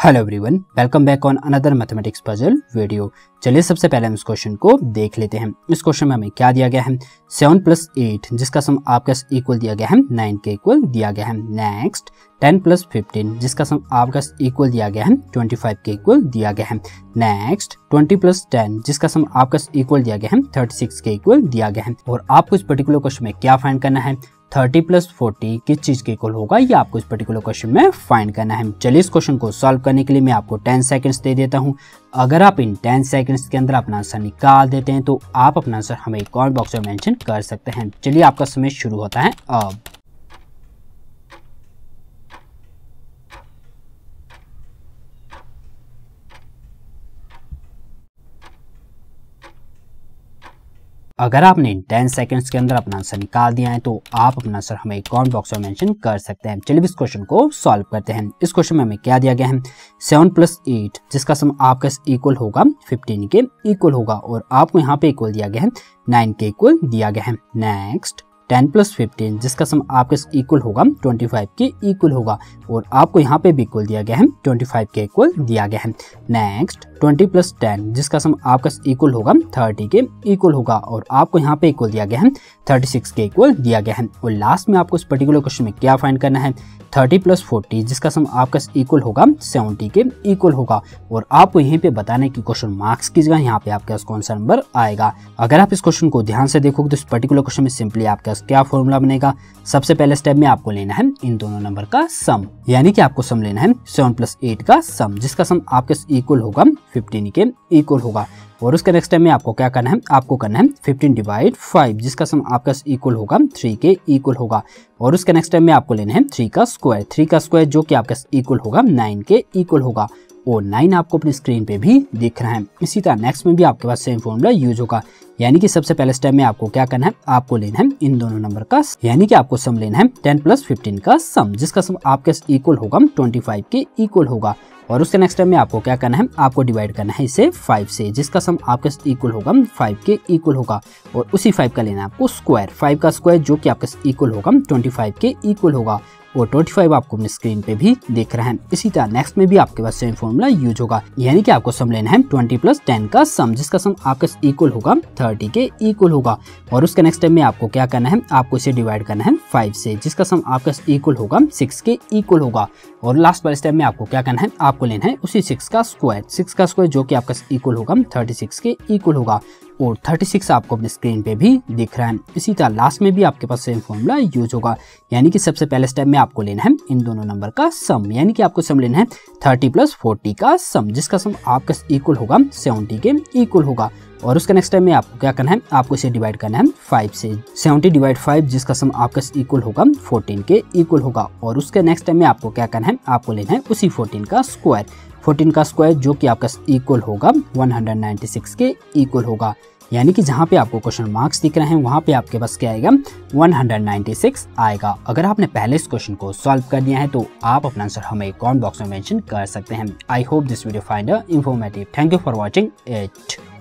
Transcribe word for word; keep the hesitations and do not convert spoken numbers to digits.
Hello everyone, welcome back on another mathematics puzzle video. चलिए सबसे पहले हम इस क्वेश्चन को देख लेते हैं। इस क्वेश्चन में हमें क्या दिया गया है, सेवन प्लस एट जिसका सम आपका इक्वल दिया गया है नाइन के इक्वल दिया गया है। नेक्स्ट टेन प्लस फिफ्टीन जिसका सम आपका इक्वल दिया गया है ट्वेंटी फाइव के इक्वल दिया गया है। नेक्स्ट ट्वेंटी प्लस टेन जिसका सम आपका इक्वल दिया गया है थर्टी सिक्स के इक्वल दिया गया है। और आपको इस पर्टिकुलर क्वेश्चन में क्या फाइंड करना है, थर्टी प्लस फोर्टी किस चीज के इक्वल होगा, ये आपको इस पर्टिकुलर क्वेश्चन में फाइंड करना है। चलिए इस क्वेश्चन को सॉल्व करने के लिए मैं आपको टेन सेकंड्स दे देता हूं। अगर आप इन टेन सेकंड्स के अंदर अपना आंसर निकाल देते हैं तो आप अपना आंसर हमें कमेंट बॉक्स में मेंशन कर सकते हैं। चलिए आपका समय शुरू होता है अब। अगर आपने टेन सेकंड्स के अंदर अपना आंसर निकाल दिया है तो आप अपना आंसर हमें कमेंट बॉक्स में मेंशन कर सकते हैं। चलिए इस क्वेश्चन को सॉल्व करते हैं। इस क्वेश्चन में हमें क्या दिया गया है, सेवन प्लस एट जिसका सम आपका इक्वल होगा फिफ्टीन के इक्वल होगा और आपको यहाँ पे इक्वल दिया गया है नाइन के इक्वल दिया गया है। नेक्स्ट टेन प्लस फिफ्टीन जिसका सम आपके इक्वल होगा ट्वेंटी फाइव के इक्वल होगा और आपको यहाँ पे भी इक्वल दिया गया है ट्वेंटी फाइव के इक्वल दिया गया है। नेक्स्ट ट्वेंटी प्लस टेन जिसका सम आपका इक्वल होगा थर्टी के इक्वल होगा और आपको यहाँ पे इक्वल दिया गया है थर्टी सिक्स के इक्वल दिया गया है। और लास्ट में आपको इस पर्टिकुलर क्वेश्चन में क्या फाइंड करना है, थर्टी प्लस फोर्टी जिसका सम आपका इक्वल होगा सेवेंटी के इक्वल होगा और आपको यहीं पे बताने की क्वेश्चन मार्क्स की जगह यहाँ पे आपके कौन सा नंबर आएगा। अगर आप इस क्वेश्चन को ध्यान से देखोगे तो इस पर्टिकुलर क्वेश्चन में सिंपली आपका क्या फॉर्मूला बनेगा, सबसे पहले स्टेप में आपको लेना है इन दोनों नंबर का सम, यानी कि आपको सम लेना है सेवन प्लस एट का सम जिसका सम आपके इक्वल होगा फिफ्टीन के इक्वल होगा। और उसके नेक्स्ट टाइम में आपको क्या करना है, आपको करना है फिफ्टीन डिवाइड फाइव जिसका सम आपका इक्वल होगा थ्री के इक्वल होगा। और उसके नेक्स्ट टाइम में आपको लेना है थ्री का स्क्वायर, थ्री का स्क्वायर जो कि आपका इक्वल होगा नाइन के इक्वल होगा और नाइन आपको अपनी स्क्रीन पे भी दिख रहा है। इसी तरह नेक्स्ट में भी आपके पास सेम फॉर्मूला यूज होगा, यानी कि सबसे पहले स्टेप में आपको क्या करना है, आपको लेना है इन दोनों नंबर का, यानी कि आपको सम लेना है टेन प्लस फिफ्टीन का सम जिसका सम आपके इक्वल होगा ट्वेंटी फाइव के इक्वल होगा। और उसके नेक्स्ट टाइम में आपको क्या करना है, आपको डिवाइड करना है इसे फाइव से जिसका सम आपके इक्वल होगा फाइव के इक्वल होगा और उसी फाइव का लेना है आपको स्क्वायर, फाइव का स्क्वायर जो कि आपके इक्वल होगा ट्वेंटी फाइव के इक्वल होगा और ट्वेंटी फाइव आपको अपनी स्क्रीन पे भी दिख रहा है। इसी तरह नेक्स्ट में भी आपके पास सेम फॉर्मूला यूज होगा, यानी कि आपको सम लेना है ट्वेंटी प्लस टेन का सम जिसका सम आपका इक्वल होगा थर्टी के इक्वल होगा। और उसके नेक्स्ट टाइम में आपको क्या करना है, आपको इसे डिवाइड करना है फाइव से जिसका सम आपका इक्वल होगा सिक्स के इक्वल होगा। और लास्ट वाले स्टेप में आपको क्या करना है, आपको लेना है उसी सिक्स का स्क्वायर, सिक्स का स्क्वायर जो कि आपका इक्वल होगा थर्टी सिक्स के इक्वल होगा और थर्टी सिक्स आपको अपनी स्क्रीन पे भी दिख रहा है। इसी तरह लास्ट में भी आपके पास सेम फॉर्मूला यूज होगा, यानी कि सबसे पहले स्टेप में आपको लेना है इन दोनों नंबर का सम, यानी कि आपको सम लेना है थर्टी प्लस फोर्टी का सम जिसका सम आपका इक्वल होगा सेवेंटी के इक्वल होगा। और उसके नेक्स्ट टाइम में आपको क्या करना है, आपको इसे डिवाइड करना है फाइव से, सेवेंटी डिवाइड फाइव जिसका सम आपका इक्वल होगा फोर्टीन के इक्वल होगा। और उसके नेक्स्ट टाइम में आपको क्या करना है, आपको लेना है उसी फोर्टीन का स्क्वायर, फोर्टीन का स्क्वायर जो कि आपका इक्वल होगा वन हंड्रेड नाइन्टी सिक्स के इक्वल होगा, यानी कि जहां पे आपको क्वेश्चन मार्क्स दिख रहे हैं वहां पे आपके पास क्या आएगा वन हंड्रेड नाइन्टी सिक्स आएगा। अगर आपने पहले इस क्वेश्चन को सॉल्व कर दिया है तो आप अपना आंसर हमें कमेंट बॉक्स में मेंशन कर सकते हैं। I hope this video find informative. Thank you for watching it.